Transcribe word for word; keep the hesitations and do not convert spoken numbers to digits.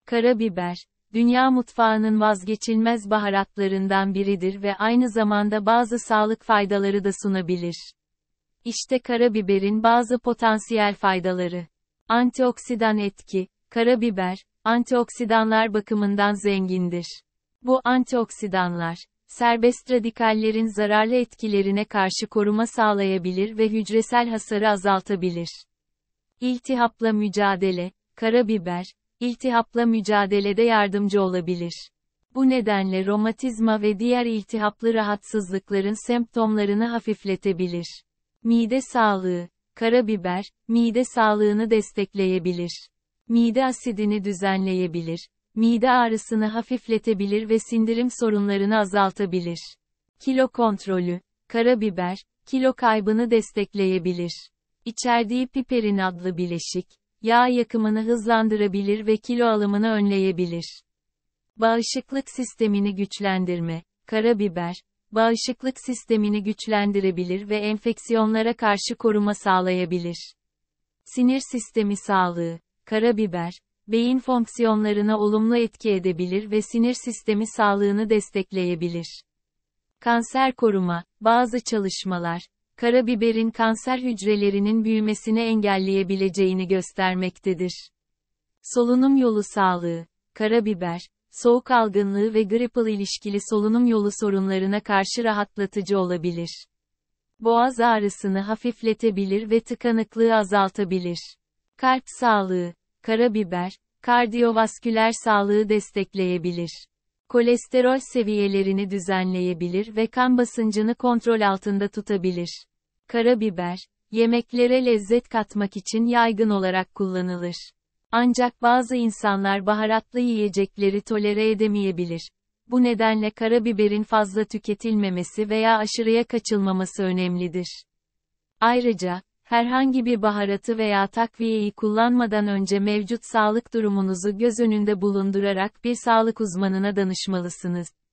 Karabiber, dünya mutfağının vazgeçilmez baharatlarından biridir ve aynı zamanda bazı sağlık faydaları da sunabilir. İşte karabiberin bazı potansiyel faydaları. Antioksidan etki. Karabiber, antioksidanlar bakımından zengindir. Bu antioksidanlar, serbest radikallerin zararlı etkilerine karşı koruma sağlayabilir ve hücresel hasarı azaltabilir. İltihapla mücadele. Karabiber, iltihapla mücadelede yardımcı olabilir. Bu nedenle romatizma ve diğer iltihaplı rahatsızlıkların semptomlarını hafifletebilir. Mide sağlığı. Karabiber, mide sağlığını destekleyebilir. Mide asidini düzenleyebilir. Mide ağrısını hafifletebilir ve sindirim sorunlarını azaltabilir. Kilo kontrolü. Karabiber, kilo kaybını destekleyebilir. İçerdiği piperin adlı bileşik, yağ yakımını hızlandırabilir ve kilo alımını önleyebilir. Bağışıklık sistemini güçlendirme. Karabiber, bağışıklık sistemini güçlendirebilir ve enfeksiyonlara karşı koruma sağlayabilir. Sinir sistemi sağlığı. Karabiber, beyin fonksiyonlarına olumlu etki edebilir ve sinir sistemi sağlığını destekleyebilir. Kanser koruma. Bazı çalışmalar, karabiberin kanser hücrelerinin büyümesini engelleyebileceğini göstermektedir. Solunum yolu sağlığı. Karabiber, soğuk algınlığı ve gripple ilişkili solunum yolu sorunlarına karşı rahatlatıcı olabilir. Boğaz ağrısını hafifletebilir ve tıkanıklığı azaltabilir. Kalp sağlığı. Karabiber, kardiyovasküler sağlığı destekleyebilir. Kolesterol seviyelerini düzenleyebilir ve kan basıncını kontrol altında tutabilir. Karabiber, yemeklere lezzet katmak için yaygın olarak kullanılır. Ancak bazı insanlar baharatlı yiyecekleri tolere edemeyebilir. Bu nedenle karabiberin fazla tüketilmemesi veya aşırıya kaçılmaması önemlidir. Ayrıca, herhangi bir baharatı veya takviyeyi kullanmadan önce mevcut sağlık durumunuzu göz önünde bulundurarak bir sağlık uzmanına danışmalısınız.